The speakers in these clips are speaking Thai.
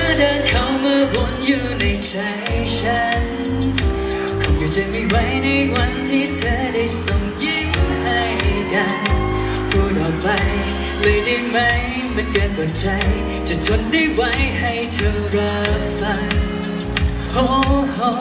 เดินเข้ามาวนอยู่ในใจฉันคงอยู่จะไม่ไหวในวันที่เธอได้ส่งยิ้มให้กันพูดออกไปเลยได้ไหมมันเกินกว่าใจจะทนได้ไหวให้เธอรับฟังโอ้โห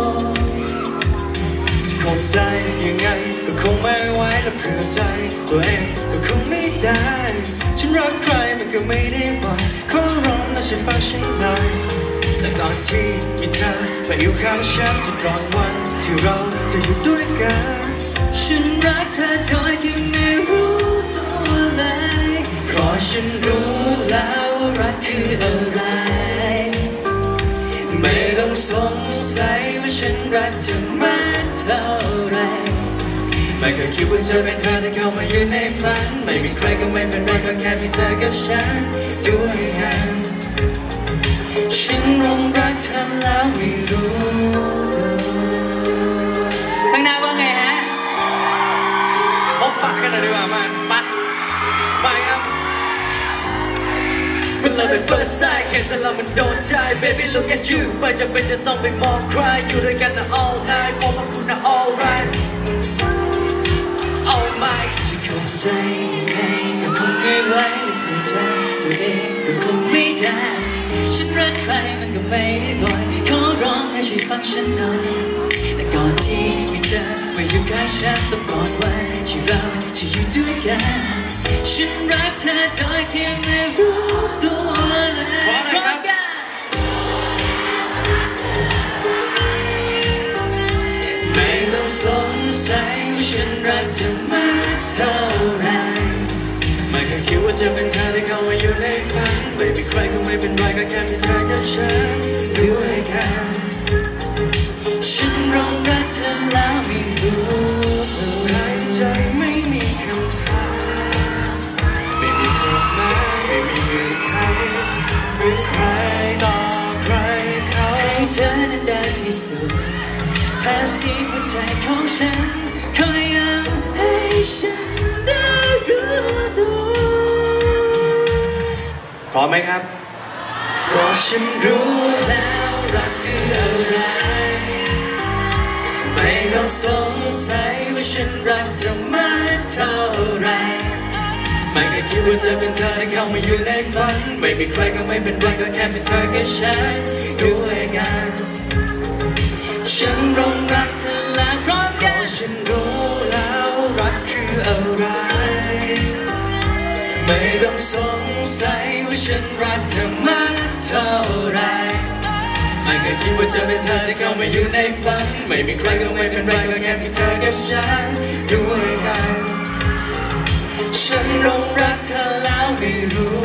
จะข่มใจยังไงก็คงไม่ไหวและเผื่อใจตัวเองก็คงไม่ได้ฉันรักใครมันก็ไม่ได้บ่อยขอร้องและฉันฟังฉันหน่อยและตอนที่มีเธอมาอยู่ข้างฉันจนก่อนวันที่เราจะอยู่ด้วยกันฉันรักเธอโดยที่ไม่รู้ตัวเลยเพราะฉันรู้แล้วว่ารักคืออะไรไม่ต้องสงสัยว่าฉันรักเธอมากเท่าไรไม่เคยคิดว่าจะเป็นเธอที่เข้ามาอยู่ในฝันไม่มีใครก็ไม่เป็นไรก็แค่มีเธอกับฉันด้วยกันฉันหลงรักเธอแล้วไม่รู้ข้างหน้าว่าไงฮะพบปะกันหน่อยดีกว่ามันไปครับ When love at first sight แค่จะเรามันโดนใจ Baby look at you ไม่จำเป็นจะต้องไปมองใครอยู่ด้วยกันนะ all night มองว่าคุณนะ alright Oh my จะเข้าใจยังไงก็คงไม่ไหวและเข้าใจตัวเองก็คงไม่ได้ฉันรักใครมันก็ไม่ได้บ่อยขอร้องให้ช่วยฟังฉันหน่อยแต่ก่อนที่มีเธอมาอยู่ข้างฉันต้องก่อนวันที่เราจะอยู่ด้วยกันฉันรักเธอโดยที่ไม่รู้ตัวเลยพร้อมกันไม่ต้องสงสัยว่าฉันรักเธอมากเท่าไรไม่เคยคิดว่าจะเป็นเธอที่เข้ามาอยู่ในฝันไม่มีใครก็ไม่เป็นไรก็แค่มีเธอกับฉันด้วยกันฉันหลงรักเธอแล้วไม่รู้หายใจไม่มีคำถามไม่มีใครมาไม่มีเงื่อนไขหรือใครต่อใครเขาให้เธอนั้นได้พิสูจน์ภาษีหัวใจของฉันคอยย้ำให้ฉันได้รู้ตัวพร้อมไหมครับเพราะฉันรู้แล้วรักคืออะไรไม่ต้องสงสัยว่าฉันรักเธอมากเท่าไรไม่เคยคิดว่าจะเป็นเธอที่เข้ามาอยู่ในฝันไม่มีใครก็ไม่เป็นไรก็แค่เป็นเธอกับฉันด้วยกันฉันหลงรักเธอแล้วพร้อมกันฉันรู้แล้วรักคืออะไรไม่ต้องสงสัยว่าฉันรักเธอมากเท่าไรไม่เคยคิดว่าจะเป็นเธอที่เข้ามาอยู่ในฝันไม่มีใครก็ไม่เป็นไรก็แค่มีเธอกับฉันด้วยกันฉันหลงรักเธอแล้วไม่รู้